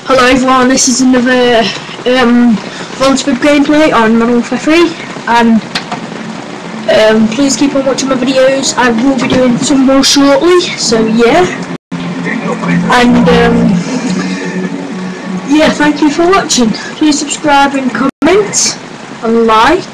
Hello everyone, this is another Volkswagen gameplay on Modern Warfare 3, and please keep on watching my videos. I will be doing some more shortly, so yeah. And yeah, thank you for watching. Please subscribe and comment and like.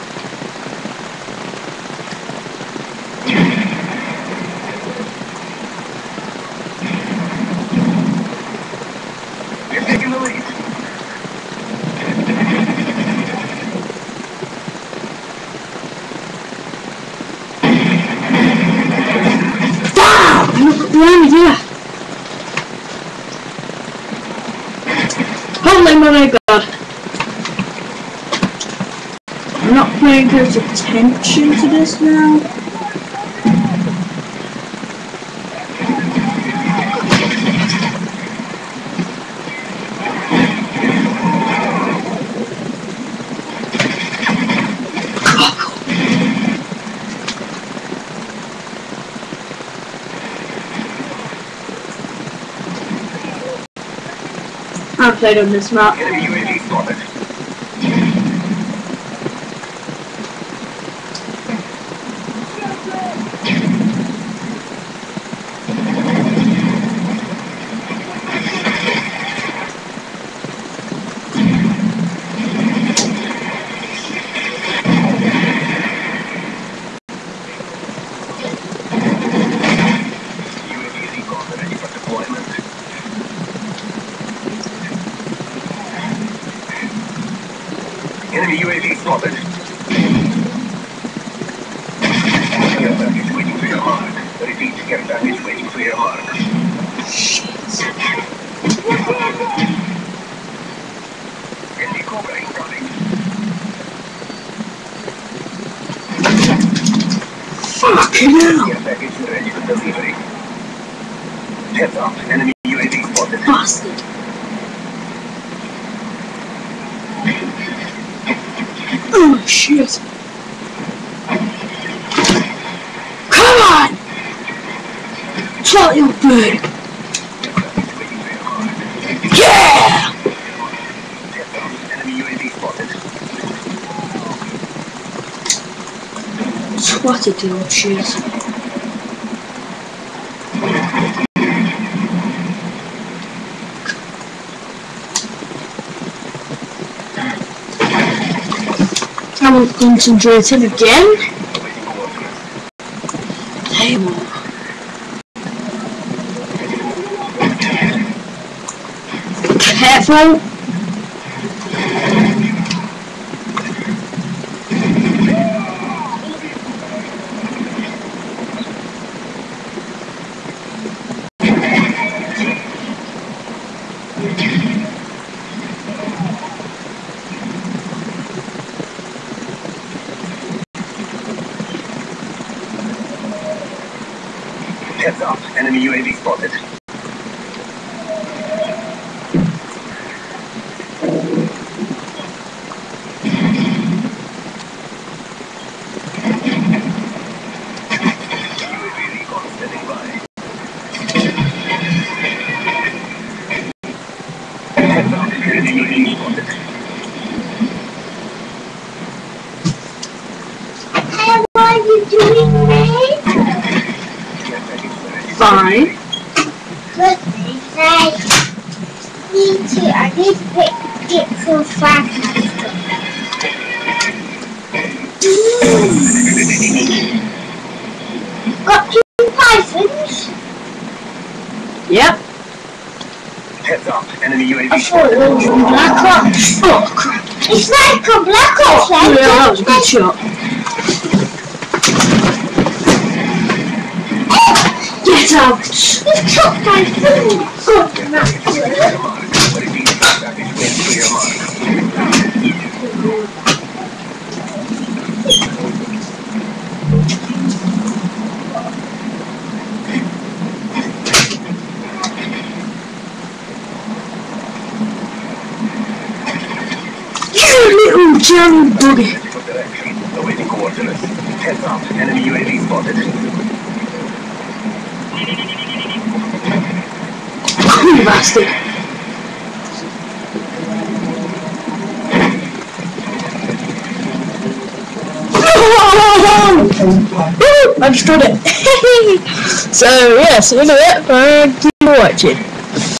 Behind me, yeah. Holy my god. I'm not paying close attention to this now. I've played on this map. Enemy UAV spotted. Care package waiting for your mark. Repeat, care package waiting for your mark. Enemy Cobra incoming. Fucking hell! Care package ready for delivery. Heads up, enemy UAV spotted. Bastard! Oh shit! Come on! Shut your bird! Yeah! Enemy UAV spotted. Swatted the old shit. I will concentrate again. Table. Careful. Heads up, enemy UAV spotted. UAV recon standing by. Heads up, enemy UAV spotted. How are you doing, mate? Fine. Good, mate. Me too. I need to pick it for fast. Got two pythons? Yep. Heads up, enemy UAV I thought it was Black Ops. Oh crap. It's like a Black Ops. Yeah, that was a good shot. Get out! This took my food. Good, that's You little German buggy! Awaiting coordinates. Heads up, enemy UAV spotted. You bastard! I destroyed it. So, yeah, so in a bit, thank you for watching.